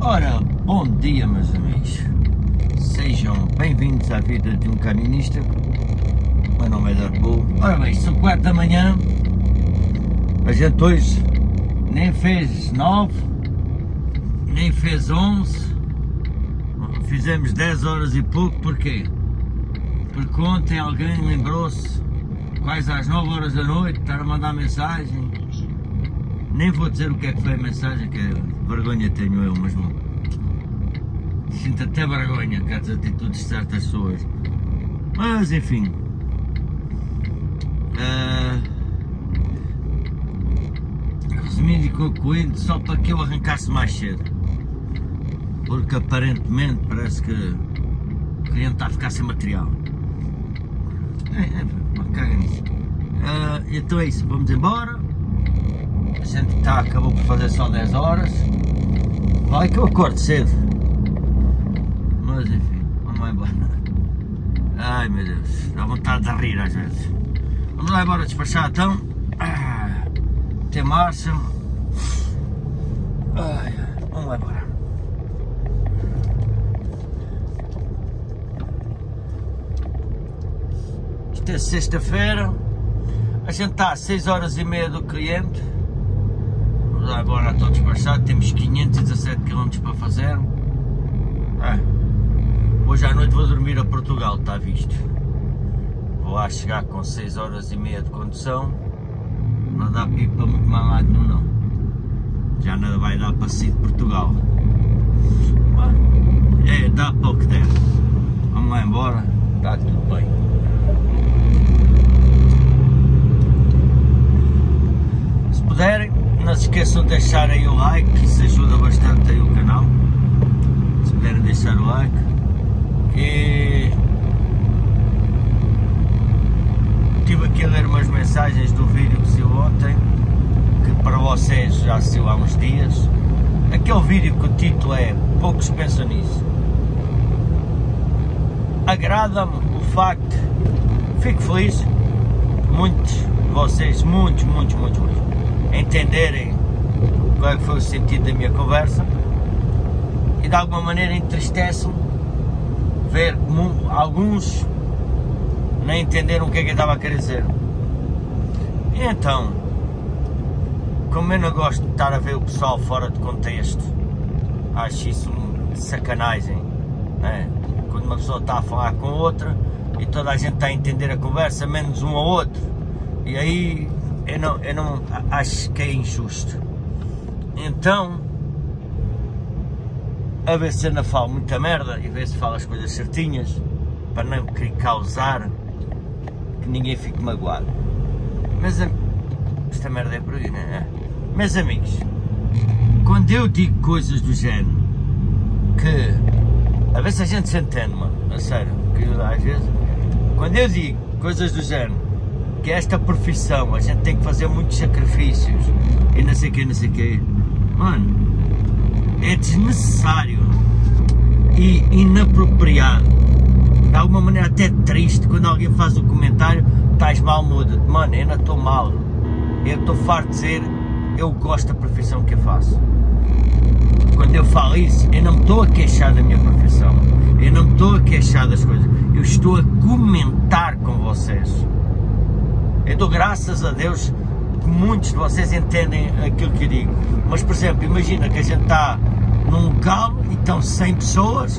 Ora, bom dia meus amigos, sejam bem-vindos à vida de um caminista. O meu nome é Darbu. Ora bem, são 4 da manhã, a gente hoje nem fez 9, nem fez 11, fizemos 10 horas e pouco. Porquê? Porque ontem alguém lembrou-se, quase às 9 horas da noite, estar a mandar mensagem. Nem vou dizer o que é que foi a mensagem, que vergonha tenho eu, mas não. Sinto até vergonha com as atitudes de certas pessoas. Mas enfim. Resumindo e concluindo, só para que eu arrancasse mais cedo. Porque aparentemente parece que o cliente está a ficar sem material. Caga nisso. Então é isso, vamos embora. A gente acabou por fazer só 10 horas. Vai que eu acordo cedo. Mas enfim, vamos lá embora. Ai meu Deus, dá vontade de rir às vezes. Vamos lá embora despachar então. Tem marcha. Vamos lá embora. Isto é sexta-feira. A gente está às 6 horas e meia do cliente. Agora estou despachado, temos 517 km para fazer. Hoje à noite vou dormir a Portugal, está visto. Vou lá chegar com 6 horas e meia de condução. Não dá pipa muito mais lado não. Já nada vai dar para sair de Portugal. Dá para o que der. Vamos lá embora, está tudo bem. Se puderem, não se esqueçam de deixar aí o like, que isso ajuda bastante aí o canal. Se puderem deixar o like. E estive aqui a ler umas mensagens do vídeo que saiu ontem, que para vocês já saiu há uns dias. Aquele vídeo que o título é "Poucos pensam nisso". Agrada-me o facto, fico feliz, muitos de vocês, muitos, entenderem qual é que foi o sentido da minha conversa, e de alguma maneira entristece-me ver alguns nem entenderam o que é que eu estava a querer dizer. E então, como eu não gosto de estar a ver o pessoal fora de contexto, acho isso sacanagem, né? Quando uma pessoa está a falar com outra e toda a gente está a entender a conversa, menos um ou outro, e aí eu não acho que é injusto. Então, a ver se eu não falo muita merda e ver se falo as coisas certinhas, para não causar que ninguém fique magoado. Mas esta merda é por aí, não é? Meus amigos, quando eu digo coisas do género, que a ver se a gente se entende, mano, a sério, que às vezes, quando eu digo coisas do género, que esta profissão a gente tem que fazer muitos sacrifícios e não sei o quê, mano, é desnecessário e inapropriado, de alguma maneira até triste, quando alguém faz um comentário: "Estás mal, muda". Mano, eu não estou mal, eu estou farto de dizer, eu gosto da profissão que eu faço. Quando eu falo isso, eu não me estou a queixar da minha profissão, eu não me estou a queixar das coisas, eu estou a comentar com vocês. Eu dou graças a Deus que muitos de vocês entendem aquilo que eu digo. Mas, por exemplo, imagina que a gente está num local e estão 100 pessoas,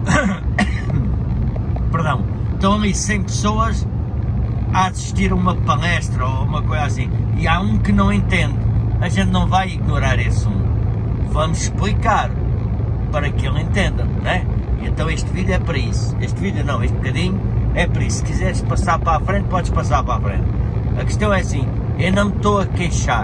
perdão, estão ali 100 pessoas a assistir a uma palestra ou uma coisa assim, e há um que não entende. A gente não vai ignorar esse um, vamos explicar para que ele entenda, não é? Então este vídeo é para isso, este bocadinho é para isso. Se quiseres passar para a frente, podes passar para a frente. A questão é assim, eu não me estou a queixar,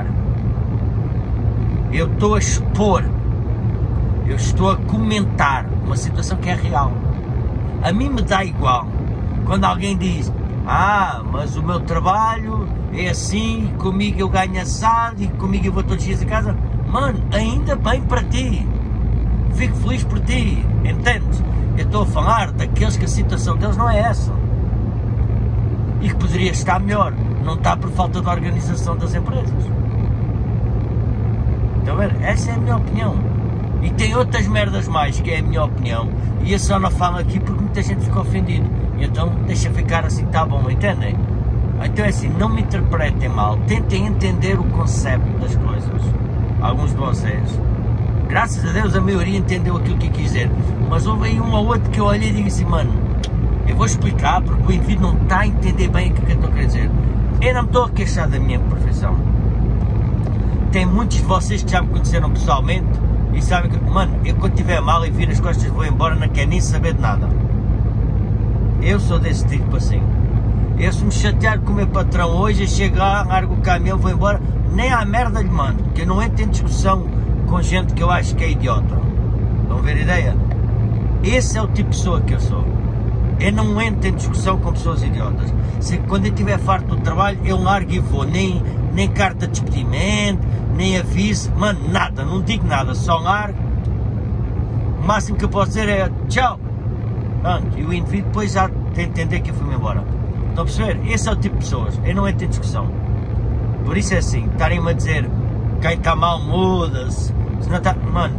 eu estou a expor, eu estou a comentar uma situação que é real. A mim me dá igual quando alguém diz: mas o meu trabalho é assim, comigo eu ganho assado e comigo eu vou todos os dias a casa. Mano, ainda bem para ti, fico feliz por ti, entendes? Eu estou a falar daqueles que a situação deles não é essa e que poderia estar melhor. Não está por falta de organização das empresas. Estão a ver? Essa é a minha opinião. E tem outras merdas mais, que é a minha opinião, e eu só não falo aqui porque muita gente fica ofendido, então deixa ficar assim, tá bom, entendem? Então é assim, não me interpretem mal, tentem entender o conceito das coisas, alguns de vocês, graças a Deus a maioria entendeu aquilo que eu quis dizer, mas houve aí um ou outro que eu olhei e digo assim, mano, eu vou explicar porque o indivíduo não está a entender bem o que eu estou a querer dizer. Eu não me estou a queixar da minha profissão, tem muitos de vocês que já me conheceram pessoalmente e sabem que, mano, eu quando estiver mal e vir as costas vou embora, não quero nem saber de nada. Eu sou desse tipo assim. Eu se me chatear com o meu patrão hoje, eu chego lá, largo o caminhão, vou embora, nem à merda lhe mando, porque eu não entro em discussão com gente que eu acho que é idiota. Estão a ver a ideia? Esse é o tipo de pessoa que eu sou. Eu não entro em discussão com pessoas idiotas. Quando eu estiver farto do trabalho, eu largo e vou, nem carta de despedimento, nem aviso, mano, nada, não digo nada, só largo. O máximo que eu posso dizer é tchau. Pronto, e o indivíduo depois já tem de entender que eu fui-me embora. Estão a perceber? Esse é o tipo de pessoas, eu não entro em discussão. Por isso é assim, estarem-me a dizer quem está mal muda-se, se não está. Mano,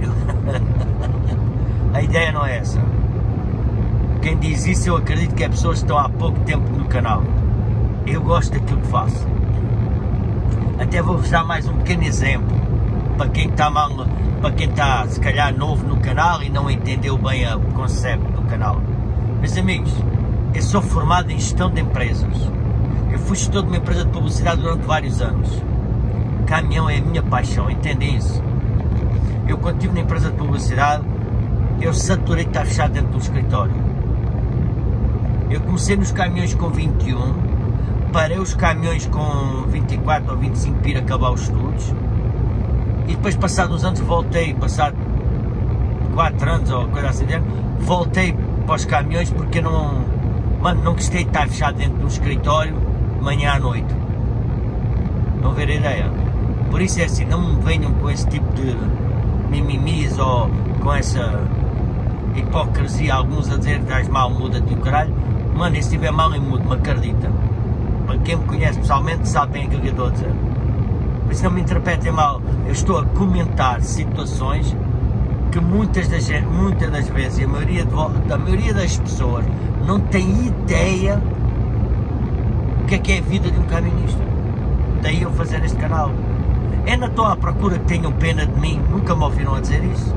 a ideia não é essa. Quem diz isso eu acredito que é pessoas que estão há pouco tempo no canal. Eu gosto daquilo que faço. Até vou-vos dar mais um pequeno exemplo para quem está mal, para quem está se calhar novo no canal e não entendeu bem o conceito do canal. Meus amigos, eu sou formado em gestão de empresas. Eu fui gestor de uma empresa de publicidade durante vários anos. Caminhão é a minha paixão, entendem isso? Eu quando estive na empresa de publicidade, eu saturei de estar fechado dentro do escritório. Eu comecei nos caminhões com 21, parei os caminhões com 24 ou 25 para ir acabar os estudos e depois passados uns anos voltei, passado 4 anos ou coisa assim, voltei para os caminhões porque eu não gostei de estar fechado dentro de um escritório de manhã à noite. Não ver a ideia? Por isso é assim, não me venham com esse tipo de mimimis ou com essa hipocrisia, alguns a dizer que estás mal, muda-te o caralho. Mano, se estiver mal eu mudo, me acredita. Para quem me conhece pessoalmente sabe bem aquilo que eu estou a dizer. Por isso não me interpretem mal, eu estou a comentar situações que muitas das vezes, a maioria das pessoas não tem ideia o que é a vida de um caminhonista. Daí eu fazer este canal. Eu não estou à procura que tenham pena de mim, nunca me ouviram a dizer isso.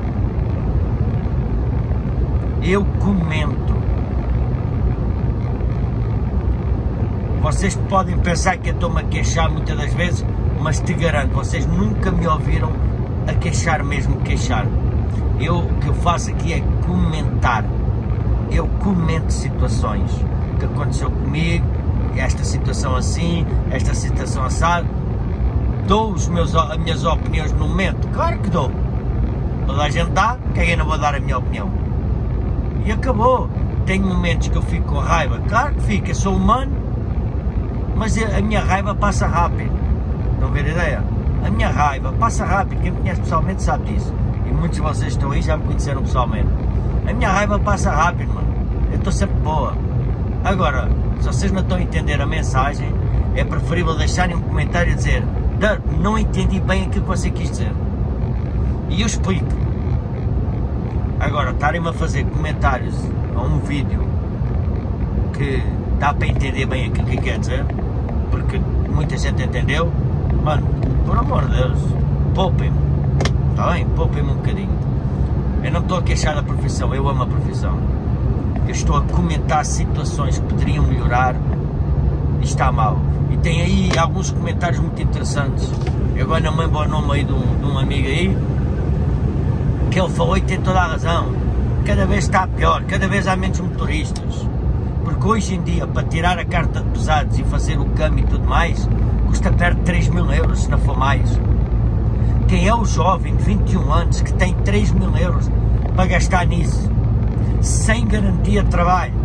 Eu comento. Vocês podem pensar que eu estou-me a queixar muitas das vezes, mas te garanto, vocês nunca me ouviram a queixar mesmo, queixar. O que eu faço aqui é comentar. Eu comento situações que aconteceu comigo, esta situação assim, esta situação assada. Dou as minhas opiniões no momento, claro que dou. Toda a gente dá, que eu não vou dar a minha opinião. E acabou. Tenho momentos que eu fico com raiva, claro que fico, eu sou humano, mas a minha raiva passa rápido. Estão a ver a ideia? A minha raiva passa rápido, quem me conhece pessoalmente sabe disso. E muitos de vocês estão aí já me conheceram pessoalmente. A minha raiva passa rápido, mano. Eu estou sempre boa. Agora, se vocês não estão a entender a mensagem, é preferível deixarem um comentário a dizer não entendi bem aquilo que você quis dizer. E eu explico. Agora, estarem-me a fazer comentários a um vídeo que dá para entender bem aquilo que quer dizer, porque muita gente entendeu, mano, por amor de Deus, poupem-me, está bem? Poupem-me um bocadinho. Eu não estou a queixar da profissão, eu amo a profissão. Eu estou a comentar situações que poderiam melhorar e está mal. E tem aí alguns comentários muito interessantes. Eu agora não me lembro o nome aí de um amigo aí, que ele falou e tem toda a razão. Cada vez está pior, cada vez há menos motoristas. Porque hoje em dia, para tirar a carta de pesados e fazer o câmbio e tudo mais, custa perto de 3.000 euros, se não for mais. Quem é o jovem de 21 anos que tem 3.000 euros para gastar nisso, sem garantia de trabalho?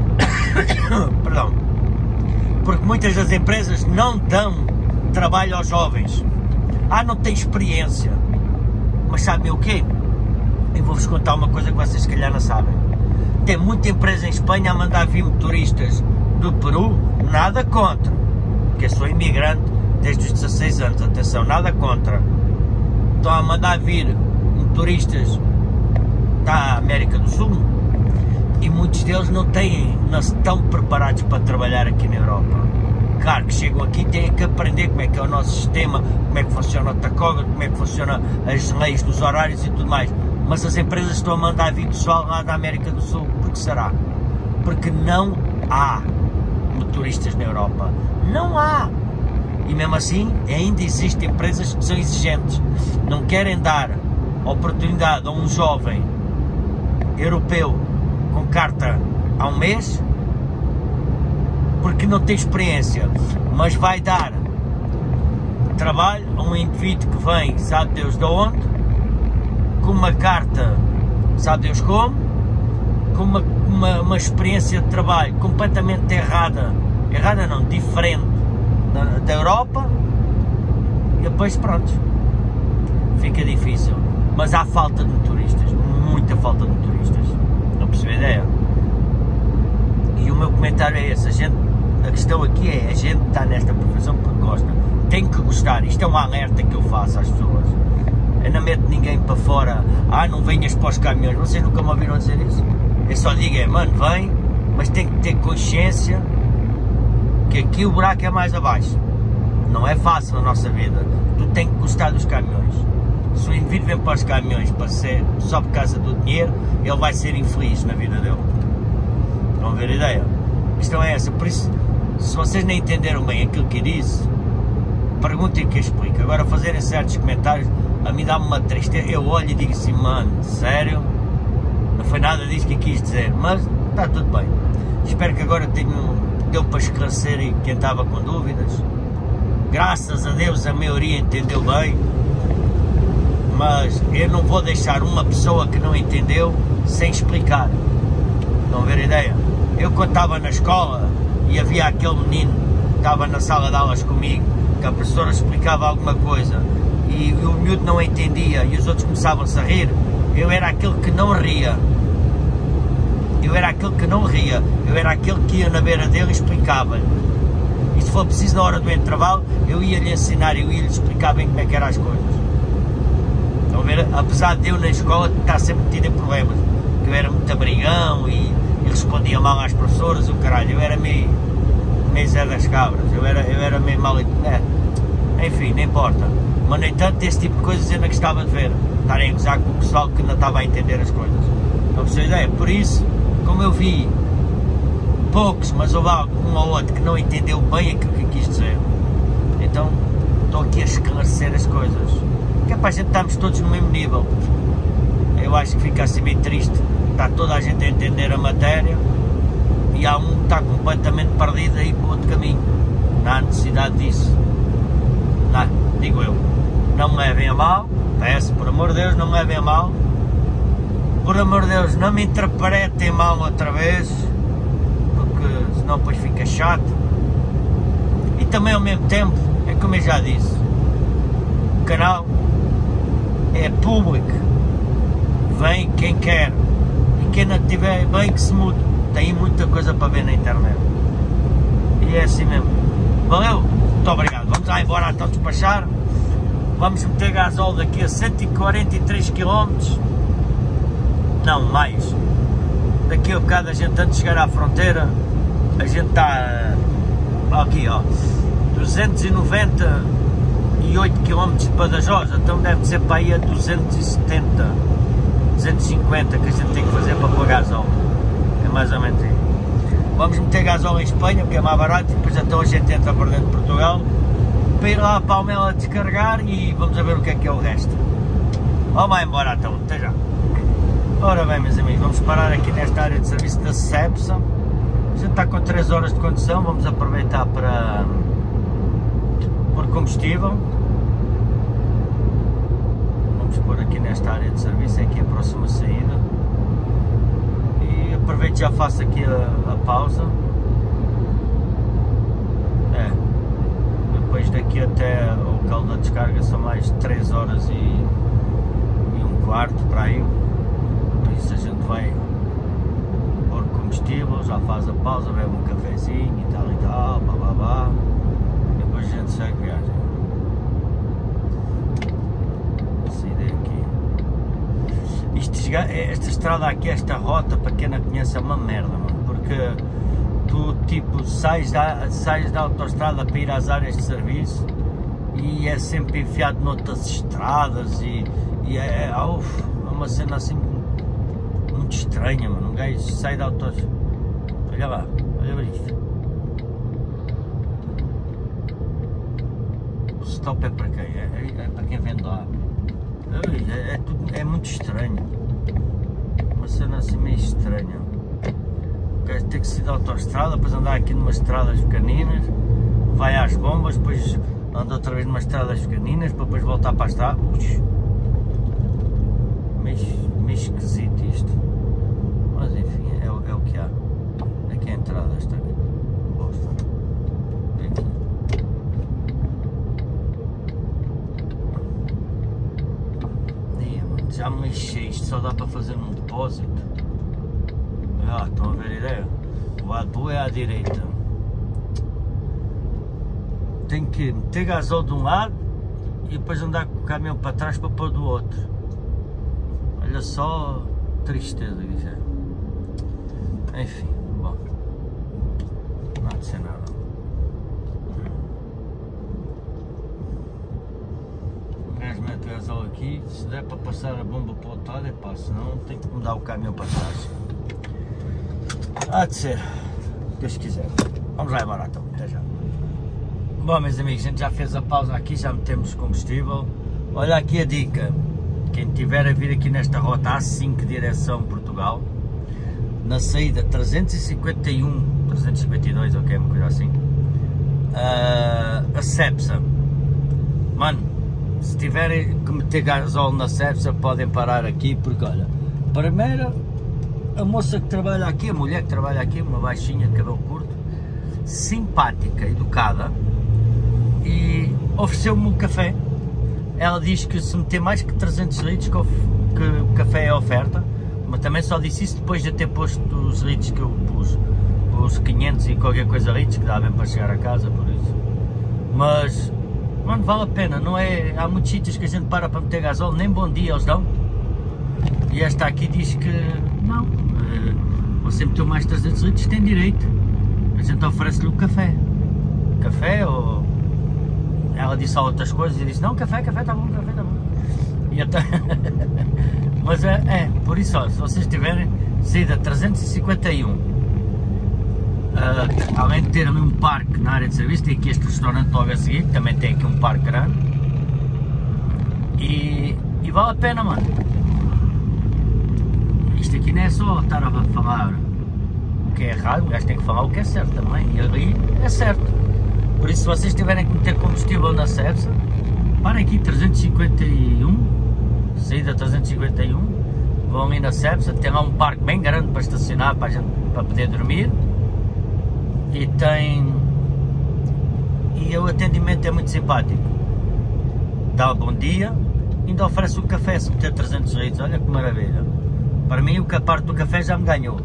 Perdão. Porque muitas das empresas não dão trabalho aos jovens. Não tem experiência. Mas sabem o quê? Eu vou-vos contar uma coisa que vocês se calhar não sabem. Tem muita empresa em Espanha a mandar vir motoristas do Peru, nada contra, porque eu sou imigrante desde os 16 anos, atenção, nada contra. Estão a mandar vir turistas da América do Sul e muitos deles não estão preparados para trabalhar aqui na Europa. Claro que chegam aqui e têm que aprender como é que é o nosso sistema, como é que funciona o tacógrafo, como é que funciona as leis dos horários e tudo mais. Mas as empresas estão a mandar vir pessoal lá da América do Sul. Por que será? Porque não há motoristas na Europa. Não há. E mesmo assim, ainda existem empresas que são exigentes. Não querem dar oportunidade a um jovem europeu com carta há um mês, porque não tem experiência, mas vai dar trabalho a um indivíduo que vem, sabe Deus de onde, com uma carta, sabe Deus como, com uma experiência de trabalho completamente errada não, diferente da Europa, e depois pronto, fica difícil. Mas há falta de motoristas, muita falta de motoristas, não percebe a ideia? E o meu comentário é esse, a questão aqui é, a gente está nesta profissão porque gosta, tem que gostar, isto é um alerta que eu faço às pessoas, eu não meto ninguém para fora, não venhas para os caminhões, vocês nunca me ouviram dizer isso? Eu só digo mano, vem, mas tem que ter consciência que aqui o buraco é mais abaixo, não é fácil na nossa vida, tu tens que gostar dos caminhões. Se o indivíduo vem para os caminhões para ser, só por causa do dinheiro, ele vai ser infeliz na vida dele. Estão a ver a ideia? A questão é essa, por isso, se vocês nem entenderam bem aquilo que eu disse, perguntem que eu explico. Agora fazerem certos comentários, a mim dá-me uma tristeza, eu olho e digo assim, mano, sério? Não foi nada disso que eu quis dizer, mas está tudo bem. Espero que agora deu para esclarecer e quem estava com dúvidas. Graças a Deus a maioria entendeu bem, mas eu não vou deixar uma pessoa que não entendeu sem explicar. Estão a ver a ideia? Eu quando estava na escola e havia aquele menino que estava na sala de aulas comigo, que a professora explicava alguma coisa e o miúdo não entendia e os outros começavam-se a rir, eu era aquele que não ria. Eu era aquele que não ria, eu era aquele que ia na beira dele e explicava-lhe. E se for preciso na hora do intervalo, eu ia-lhe ensinar, eu ia-lhe explicar bem como é que eram as coisas. Estão a ver? Apesar de eu na escola estar sempre metido em problemas, que eu era muito abrigão e respondia mal às professoras, o caralho, eu era meio Zé das Cabras, eu era meio mal, enfim, não importa. Mas no entanto, esse tipo de coisas eu não gostava de ver, estarem a gozar com o pessoal que não estava a entender as coisas. Não percebo ideia, por isso, como eu vi poucos, mas houve um ou outro que não entendeu bem aquilo que eu quis dizer, então estou aqui a esclarecer as coisas, que é para a gente estarmos todos no mesmo nível. Eu acho que fica assim meio triste, está toda a gente a entender a matéria e há um que está completamente perdido aí para outro caminho. Não há necessidade disso, não, digo eu, não me levem a mal, peço, por amor de Deus, não me levem a mal, por amor de Deus, não me interpretem mal outra vez, porque senão depois fica chato. E também ao mesmo tempo, é como eu já disse, o canal é público, vem quem quer, e quem não tiver bem que se mude, tem muita coisa para ver na internet, e é assim mesmo. Valeu, muito obrigado, vamos lá embora até despachar, vamos meter gasóleo daqui a 143 km, não, mais, daqui a bocado a gente antes de chegar à fronteira, a gente está aqui ó, 298 km de Badajoz, então deve ser para aí a 270, 250 que a gente tem que fazer para pôr gasóleo, é mais ou menos aí. Vamos meter gasóleo em Espanha porque é mais barato, depois então a gente entra para dentro de Portugal, para ir lá a Palmela descarregar e vamos a ver o que é o resto. Vamos lá embora então, até já. Ora bem meus amigos, vamos parar aqui nesta área de serviço da Cepsa, a gente está com 3 horas de condução, vamos aproveitar para pôr combustível, vamos pôr aqui nesta área de serviço, é aqui a próxima saída, e aproveito e já faço aqui a pausa, depois daqui até o local da descarga são mais 3 horas e um quarto para aí. Por isso a gente vai pôr combustível, já faz a pausa, bebe um cafezinho e tal, blá, e depois a gente segue a viagem. Sair daqui. esta estrada aqui, esta rota, para quem não conhece, é uma merda, mano, porque tu tipo sais da autoestrada para ir às áreas de serviço e é sempre enfiado noutras estradas e é uma cena assim muito estranha, mano. Um gajo sai da autoestrada, olha lá, olha para isto. O stop é para quem? É para quem vende lá. É muito estranho, uma cena assim meio estranha. O gajo tem que sair da autoestrada, depois andar aqui numas estradas pequeninas, vai às bombas, depois anda outra vez numas estradas pequeninas, para depois voltar para a estrada. Meio esquisito isto, mas enfim, é o que há. Aqui é a entrada, esta bosta. Aqui. Já me enchei, isto só dá para fazer num depósito. Estão a ver a ideia? O AdBlue é à direita. Tenho que meter gasóleo de um lado e depois andar com o caminhão para trás para pôr do outro. Olha só, tristeza que já é. Enfim, bom, não há de ser nada. O gajo mete gasóleo aqui, se der para passar a bomba para o outro lado, pá, senão tem que mudar o caminhão para trás. Há de ser, Deus quiser. Vamos lá embora então, até já. Bom, meus amigos, a gente já fez a pausa aqui, já metemos combustível. Olha aqui a dica, quem tiver a vir aqui nesta rota A5 direção Portugal, na saída 351, 352, ok, uma coisa assim, a Cepsa, mano, se tiverem que meter gasóleo na Cepsa podem parar aqui, porque olha, primeiro a moça que trabalha aqui, a mulher que trabalha aqui, uma baixinha de cabelo curto, simpática, educada, e ofereceu-me um café. Ela diz que se meter mais que 300 litros que o café é oferta, mas também só disse isso depois de ter posto os litros que eu pus, os 500 e qualquer coisa litros, que dá bem para chegar a casa, por isso. Mas, mano, vale a pena, não é? Há muitos sítios que a gente para meter gasóleo, nem bom dia eles dão. E esta aqui diz que não, você meteu mais 300 litros, tem direito. A gente oferece-lhe o café. Café ou... Ela disse outras coisas e disse, não, café está bom, café está bom. E até... Mas por isso, ó, se vocês tiverem saída 351, além de ter ali um parque na área de serviço, tem aqui este restaurante logo a seguir, também tem aqui um parque grande. E vale a pena, mano. Isto aqui não é só estar a falar o que é errado, o gajo tem que falar o que é certo também, e ali é certo. Por isso, se vocês tiverem que meter combustível na Cepsa, parem aqui 351, saída 351, vão ali na Cepsa, tem lá um parque bem grande para estacionar, para a gente poder dormir, e o atendimento é muito simpático, dá bom dia, ainda oferece o café se meter 300 litros, olha que maravilha. Para mim, a parte do café já me ganhou.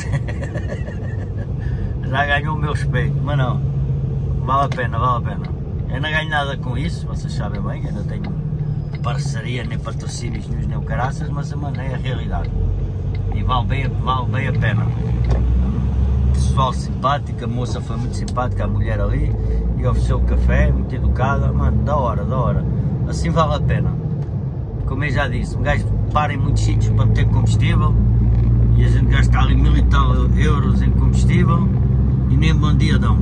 Já ganhou o meu respeito, mas não, vale a pena, vale a pena. Eu não ganho nada com isso, vocês sabem bem, eu não tenho parceria, nem patrocínios, nem o caraças, mas mano, é a realidade. E vale bem a pena. Pessoal simpático, a moça foi muito simpática, a mulher ali, e ofereceu o café, muito educada, mano, da hora. Assim vale a pena. Como eu já disse, um gajo para em muitos sítios para meter combustível e a gente gasta ali 1000 e tal euros em combustível e nem bom dia dão.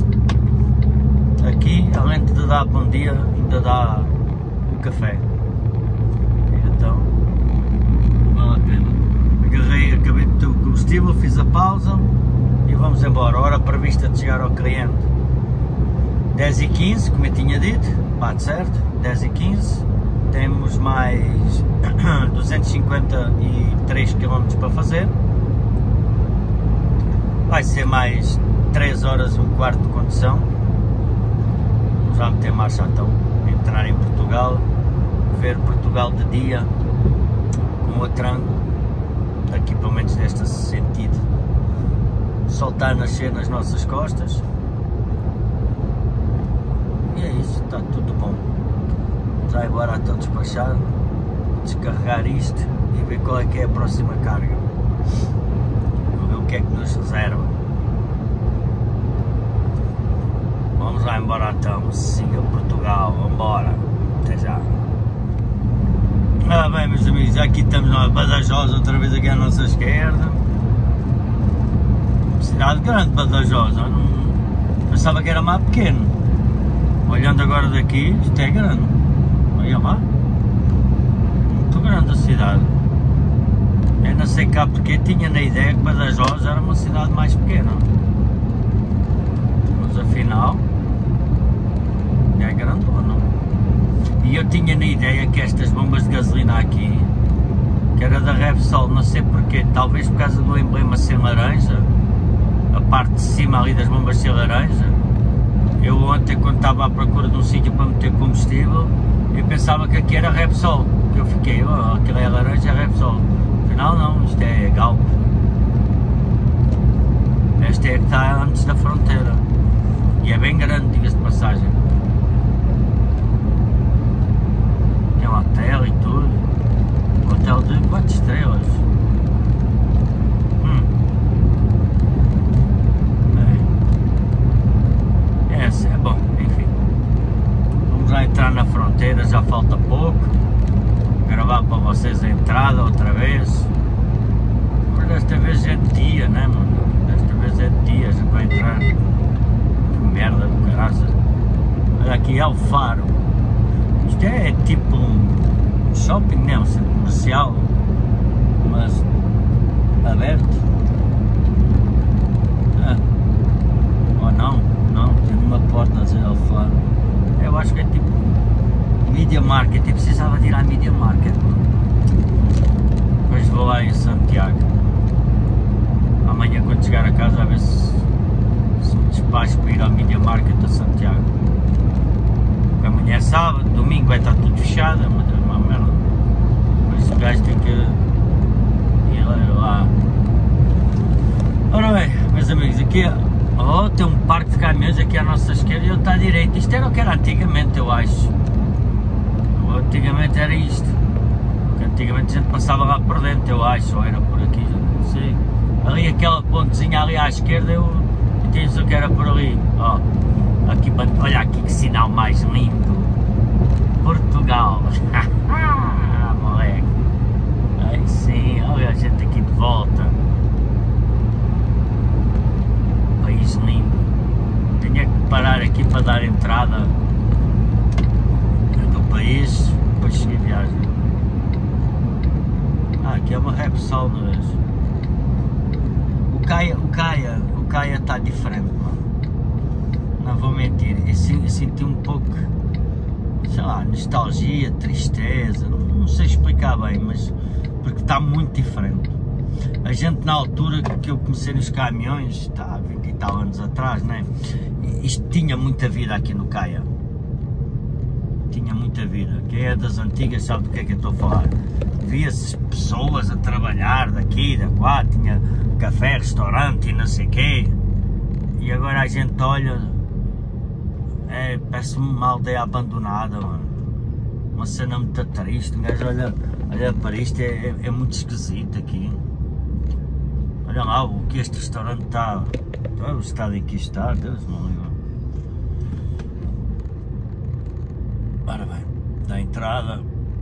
Aqui, além de dar bom dia, ainda dá o café. Então, vale a pena. Acabei de ter o combustível, fiz a pausa e vamos embora. A hora prevista de chegar ao cliente 10h15, como eu tinha dito, bate certo, 10h15. Temos mais 253 km para fazer. Vai ser mais 3 horas e um quarto de condução. Vamos lá meter marcha então, entrar em Portugal, ver Portugal de dia, com o tranco, aqui pelo menos neste sentido. O sol está a nascer nas nossas costas. E é isso, está tudo bom. Já agora estou despachado, descarregar isto e ver qual é que é a próxima carga. Vou ver o que é que nos reserva. Vamos lá embora então, siga Portugal, vambora, até já. Bem, meus amigos, aqui estamos nós, Badajoz, outra vez aqui à nossa esquerda. Cidade grande, Badajoz, não pensava que era mais pequeno. Olhando agora daqui, isto é grande. Olha lá, muito grande a cidade. Eu não sei cá porque tinha na ideia que Badajoz era uma cidade mais pequena. Mas afinal, é grandona. E eu tinha na ideia que estas bombas de gasolina aqui, que era da Repsol, não sei porquê, talvez por causa do emblema ser laranja, a parte de cima ali das bombas ser laranja. Eu ontem, quando estava à procura de um sítio para meter combustível, eu pensava que aqui era Repsol. Eu fiquei, aquilo é laranja, é Repsol. Afinal não, isto é Galp. Esta é que está antes da fronteira. E é bem grande, diga-se de passagem. Tem um hotel e tudo. Um hotel de 4 estrelas. É bom, enfim. Vamos lá entrar na fronteira, já falta pouco. Gravar para vocês a entrada outra vez. Mas desta vez é de dia, né, mano? Desta vez é de dia, a gente vai entrar. Que merda do caraças. Olha aqui é o Faro. Isto é tipo um shopping, né? Um centro comercial. Mas aberto. Ou não? Não, tem uma porta a dizer ao Faro. Eu acho que é tipo Media Market. Eu precisava de ir à Media Market. Depois vou lá em Santiago. Amanhã, quando chegar a casa, a ver se me despacho para ir ao Media Market a Santiago. Porque amanhã é sábado, domingo vai estar tudo fechado, mas é uma merda. Por isso o gajo tem que ir lá. Ora bem, meus amigos, aqui tem um parque de caminhões aqui à nossa esquerda e outro à direita. Isto era o que era antigamente, eu acho. Antigamente era isto. Porque antigamente a gente passava lá por dentro, eu acho, ou era por aqui, já não sei. Ali aquela pontezinha ali à esquerda, eu tinha que era por ali. Aqui, olha aqui que sinal mais lindo. Portugal. Moleque. Aí sim, olha a gente aqui de volta. País lindo. Tinha que parar aqui para dar entrada do país, depois seguir viagem. Aqui é uma Repsol, não é? O Caia está diferente, mano. Não vou mentir, eu senti um pouco, sei lá, nostalgia, tristeza, não sei explicar bem, mas porque está muito diferente. A gente, na altura que eu comecei nos caminhões, está há 20 e tal anos atrás, né? Isto tinha muita vida aqui no Caia. Tinha muita vida. Quem é das antigas sabe do que é que eu estou a falar. Via-se pessoas a trabalhar daqui, da lá, tinha café, restaurante e não sei o quê. E agora a gente olha, parece uma aldeia abandonada, mano. Uma cena muito triste. Um gajo olha para isto, é muito esquisito aqui. Olha lá o que este restaurante está. O estado em que está, Deus me livre. Ora bem, da entrada.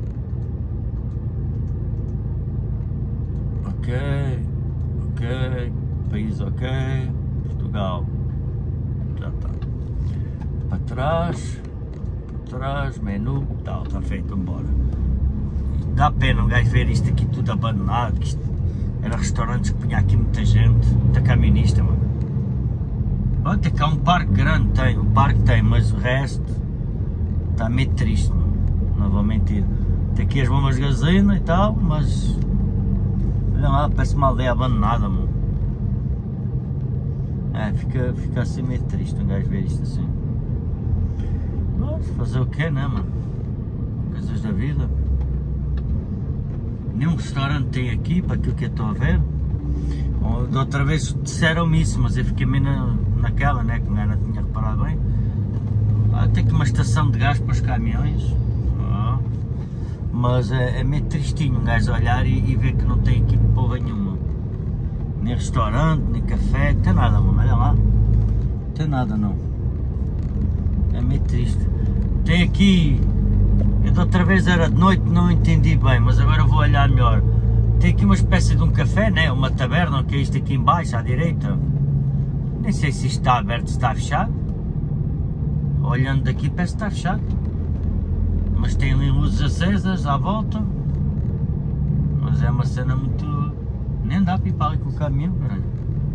Ok, país ok, Portugal, já está. Para trás, menu, tal, está feito, embora. Dá pena um gajo ver isto aqui tudo abandonado, que isto era restaurantes que punha aqui muita gente, muita caminista, mano. Olha, tem cá um parque grande, o parque tem, mas o resto está meio triste, mano. Não vou mentir. Tem aqui as bombas de gasolina e tal, mas olha lá, parece uma aldeia abandonada, mano. Fica assim meio triste um gajo ver isto assim. Mas fazer o quê, né, mano? Coisas da vida. Nenhum restaurante tem aqui, para aquilo que eu estou a ver. Da outra vez disseram-me isso, mas eu fiquei meio naquela, né, que não tinha reparado bem. Tem aqui uma estação de gás para os caminhões. Mas é meio tristinho um gajo olhar e ver que não tem aqui porra nenhuma. Nem restaurante, nem café, não tem nada, mano, olha lá. Não tem nada não. É meio triste. Tem aqui, eu de outra vez era de noite, não entendi bem, mas agora vou olhar melhor. Tem aqui uma espécie de um café, né? Uma taberna, que é isto aqui em baixo, à direita. Nem sei se isto está aberto, se está fechado. Olhando daqui parece que está fechado. Mas tem ali luzes acesas à volta. Mas é uma cena muito... Nem dá para ir para ali com o caminhão, caralho.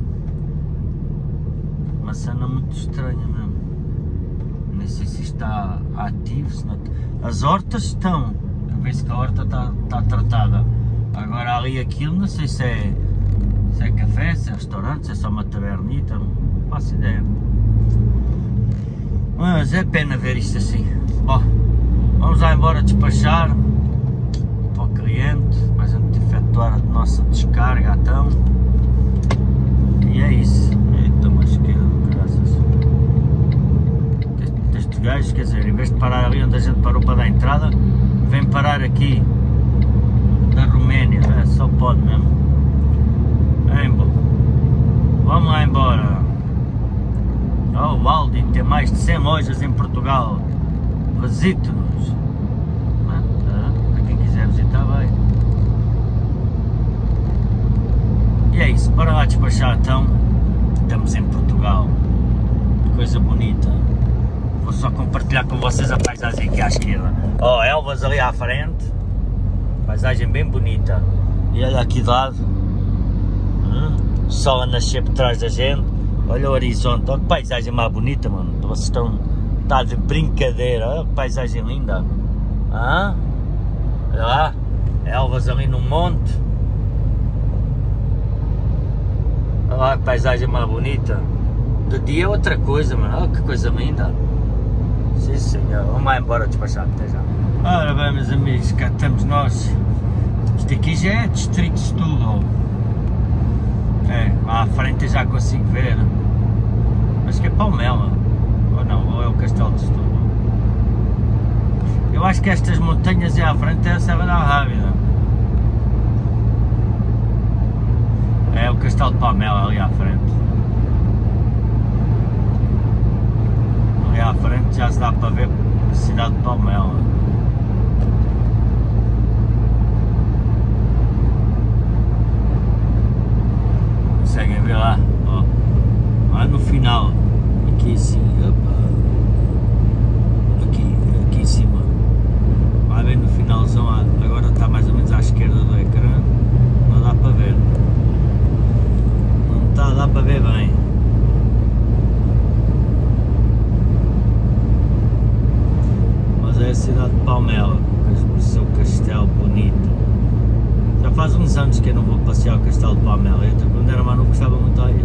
Uma cena muito estranha mesmo. Nem sei se está ativo, se não... As hortas estão. Vê-se que a horta está tratada. Agora ali aquilo, não sei se é café, se é restaurante, se é só uma tabernita, não faço ideia. Mas é pena ver isto assim. Bom, vamos lá embora despachar para o cliente, mais a gente efetuar a nossa descarga então. E é isso. Eita, uma esquerda, graças. Este gajo, quer dizer, em vez de parar ali onde a gente parou para dar a entrada, vem parar aqui da Roménia, só pode mesmo. Vamos lá embora. Oh, o Aldi tem mais de 100 lojas em Portugal. Visite-nos. Para quem quiser visitar, vai. E é isso, para lá despachar então. Estamos em Portugal. Coisa bonita. Vou só compartilhar com vocês a paisagem aqui à esquerda. Oh, Elvas ali à frente. Paisagem bem bonita. E olha aqui de lado. O sol a nascer por trás da gente. Olha o horizonte. Olha que paisagem mais bonita, mano. Vocês estão... Está de brincadeira. Olha que paisagem linda. Olha lá. Elvas ali no monte. Olha lá que paisagem mais bonita. De dia é outra coisa, mano. Olha que coisa linda. Sim, senhor. Vamos lá embora despachar. Até já. Ora bem, meus amigos, cá estamos nós. Isto aqui já é distrito de Setúbal. Lá à frente eu já consigo ver. Acho que é Palmela. Ou não, ou é o Castelo de Setúbal. Eu acho que estas montanhas aí à frente é a Serra da Rábida. É o Castelo de Palmela ali à frente. Ali à frente já se dá para ver a cidade de Palmela. Conseguem ver lá, ó, lá no final, aqui assim, opa, aqui em cima, lá bem no finalzão, agora está mais ou menos à esquerda do ecrã, não dá para ver, não está a dar para ver bem. Mas é a cidade de Palmela, com o seu castelo bonito. Já faz uns anos que eu não vou passear o Castelo de Palmela, eu quando era mais não gostava muito aí.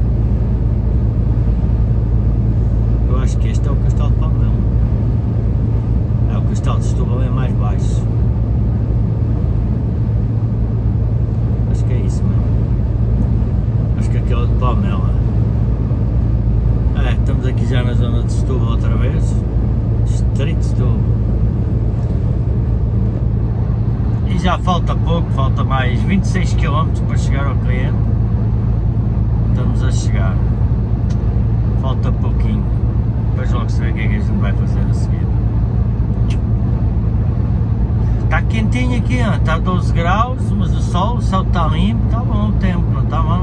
Eu acho que este é o Castelo de Palmela. É, o Castelo de Setúbal é mais baixo. Acho que é isso mesmo. Acho que aquele é de Palmela. Estamos aqui já na zona de Setúbal outra vez. Distrito de Setúbal. E já falta pouco, falta mais 26 km para chegar ao cliente. Estamos a chegar. Falta pouquinho. Depois logo se vê o que é que a gente vai fazer a seguir. Está quentinho aqui, ó. Está a 12 graus, mas o céu está limpo, está bom o tempo, não está mal.